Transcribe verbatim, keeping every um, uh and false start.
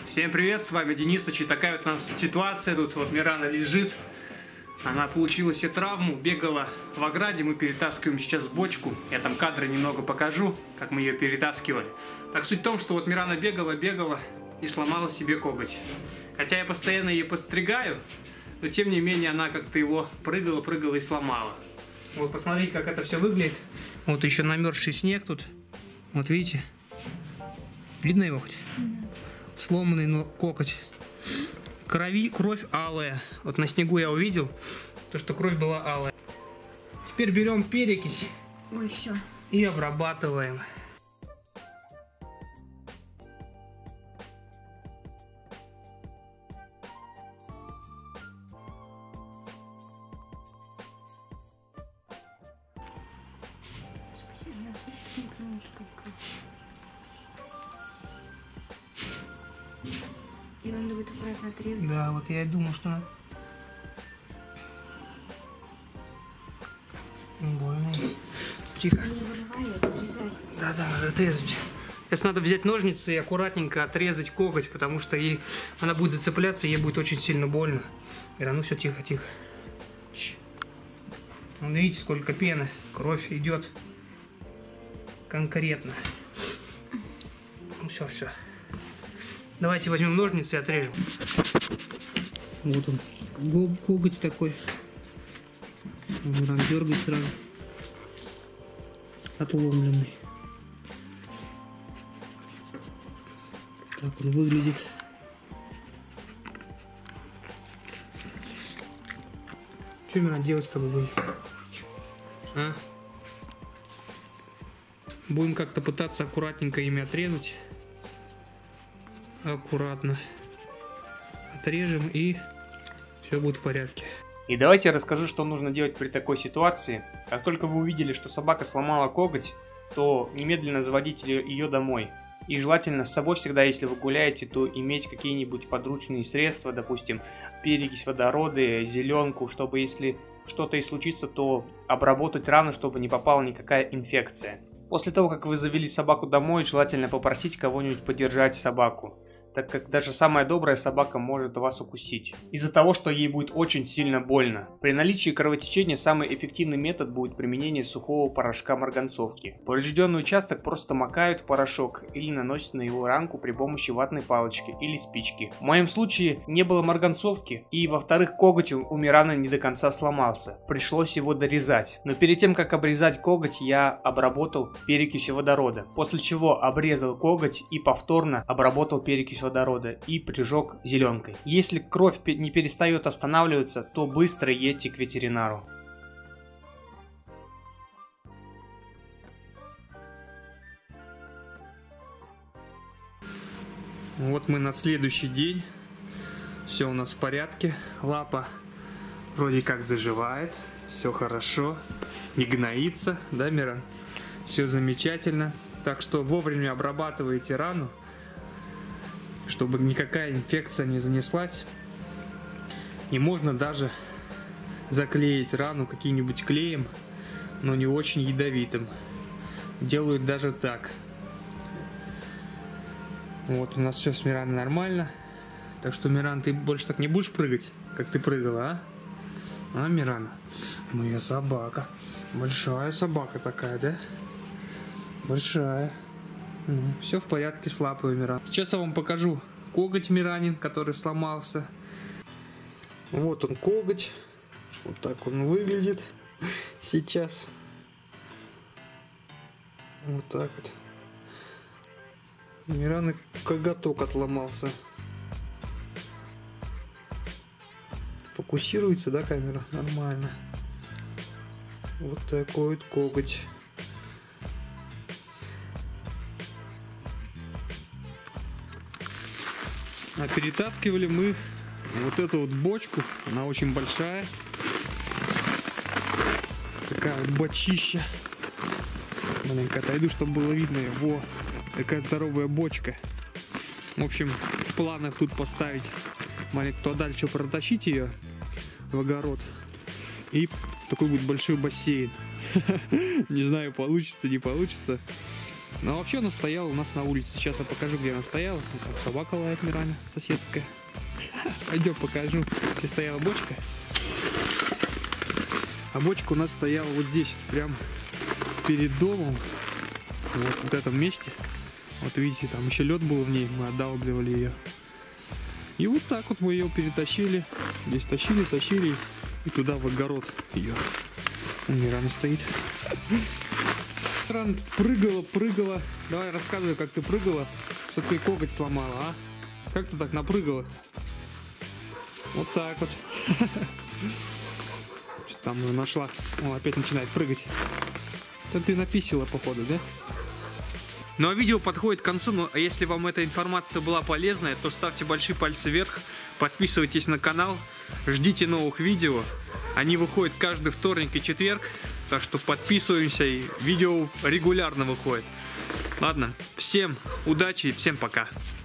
Всем привет, с вами Денисыч, и такая вот у нас ситуация, тут вот Мирана лежит, она получила себе травму, бегала в ограде, мы перетаскиваем сейчас бочку, я там кадры немного покажу, как мы ее перетаскивали. Так суть в том, что вот Мирана бегала, бегала и сломала себе коготь. Хотя я постоянно ее подстригаю, но тем не менее она как-то его прыгала, прыгала и сломала. Вот посмотрите, как это все выглядит. Вот еще намерзший снег тут, вот видите, видно его хоть? Сломанный, но коготь. Крови, кровь алая. Вот на снегу я увидел, то, что кровь была алая. Теперь берем перекись. Ой, все. И обрабатываем. И надо будет аккуратно отрезать. Да, вот я и думал, что надо. Больно. Тихо. Не вырывай, отрезай. Да, да, надо отрезать. Сейчас надо взять ножницы и аккуратненько отрезать коготь, потому что ей она будет зацепляться, и ей будет очень сильно больно. Ира, ну все, тихо, тихо. Вон, видите, сколько пены. Кровь идет конкретно. Ну все, все. Давайте возьмем ножницы и отрежем. Вот он, коготь такой. Надо дергать сразу. Отломленный. Так он выглядит. Что мне надо делать с тобой будем? А? Будем как-то пытаться аккуратненько ими отрезать. Аккуратно отрежем, и все будет в порядке. И давайте я расскажу, что нужно делать при такой ситуации. Как только вы увидели, что собака сломала коготь, то немедленно заводите ее домой. И желательно с собой всегда, если вы гуляете, то иметь какие-нибудь подручные средства, допустим, перекись водорода, зеленку, чтобы если что-то и случится, то обработать рану, чтобы не попала никакая инфекция. После того, как вы завели собаку домой, желательно попросить кого-нибудь подержать собаку, так как даже самая добрая собака может вас укусить, из-за того, что ей будет очень сильно больно. При наличии кровотечения самый эффективный метод будет применение сухого порошка марганцовки. Поврежденный участок просто макают в порошок или наносят на его ранку при помощи ватной палочки или спички. В моем случае не было марганцовки, и во-вторых, коготь у Мираны не до конца сломался, пришлось его дорезать. Но перед тем, как обрезать коготь, я обработал перекисью водорода, после чего обрезал коготь и повторно обработал перекисью водорода и прижег зеленкой. Если кровь не перестает останавливаться, то быстро едьте к ветеринару. Вот мы на следующий день. Все у нас в порядке. Лапа вроде как заживает. Все хорошо. Не гноится, да, Миран? Все замечательно. Так что вовремя обрабатывайте рану, чтобы никакая инфекция не занеслась. И можно даже заклеить рану каким-нибудь клеем, но не очень ядовитым. Делают даже так. Вот у нас все с Мираной нормально. Так что, Миран, ты больше так не будешь прыгать, как ты прыгала, а? А, Мирана? Моя собака. Большая собака такая, да? Большая. Ну, все в порядке с лапой, Миран. Сейчас я вам покажу коготь Миранин, который сломался. Вот он, коготь. Вот так он выглядит сейчас. Вот так вот. Мираны коготок отломался. Фокусируется, да, камера? Нормально. Вот такой вот коготь. А перетаскивали мы вот эту вот бочку. Она очень большая. Такая вот бочища. Маленько отойду, чтобы было видно. Во, такая здоровая бочка. В общем, в планах тут поставить маленько туда дальше, протащить ее в огород. И такой будет большой бассейн. Не знаю, получится, не получится. Но вообще она стояла у нас на улице. Сейчас я покажу, где она стояла. Там собака лает Мирана, соседская. Пойдем покажу, где стояла бочка. А бочка у нас стояла вот здесь, прям перед домом. Вот в этом месте. Вот видите, там еще лед был в ней, мы отдалбливали ее. И вот так вот мы ее перетащили. Здесь тащили, тащили. И туда в огород ее. Мирана стоит. Мирана прыгала, прыгала. Давай рассказывай, как ты прыгала, что ты коготь сломала, а? Как ты так напрыгала? Вот так вот. Что там ее нашла? О, опять начинает прыгать. Это ты написила, походу, да? Ну а видео подходит к концу, но если вам эта информация была полезная, то ставьте большие пальцы вверх, подписывайтесь на канал, ждите новых видео. Они выходят каждый вторник и четверг, так что подписываемся, и видео регулярно выходит. Ладно, всем удачи и всем пока.